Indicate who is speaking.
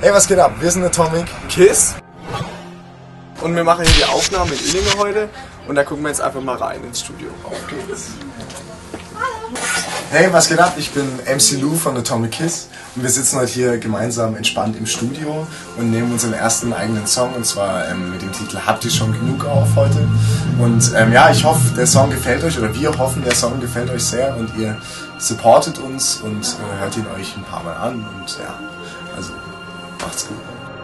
Speaker 1: Hey, was geht ab? Wir sind Atomic
Speaker 2: Kiss und wir machen hier die Aufnahme in Illinge heute und da gucken wir jetzt einfach mal rein ins Studio. Auf geht's.
Speaker 1: Hey, was geht ab? Ich bin MC Lou von Atomic Kiss und wir sitzen heute hier gemeinsam entspannt im Studio und nehmen unseren ersten eigenen Song, und zwar mit dem Titel Habt ihr schon genug auf heute. Und ja, ich hoffe, der Song gefällt euch, oder wir hoffen, der Song gefällt euch sehr und ihr supportet uns und hört ihn euch ein paar Mal an und ja, also macht's gut.